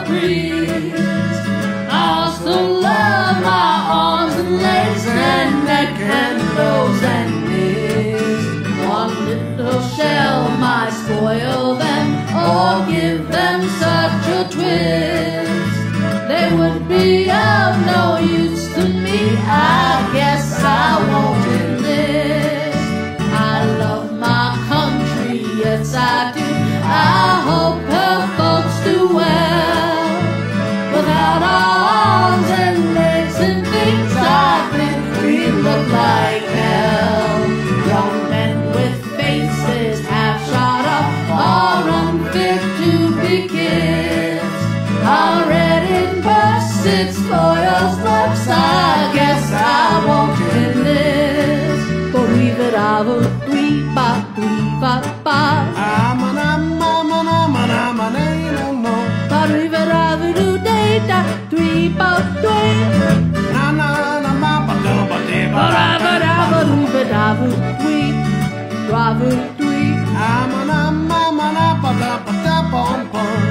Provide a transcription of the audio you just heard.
breeze. I also love my arms and legs and neck and nose and knees. One little shell might spoil them or give them such a twist. They would be of no use to me. I guess I won't enlist. I love my country, yes I do. I hope her folks do well. Without our arms and legs and things, I think we look like hell. Young men with faces half shot up are unfit to be kids. Our red in busted spoils looks, I guess I won't enlist. I'm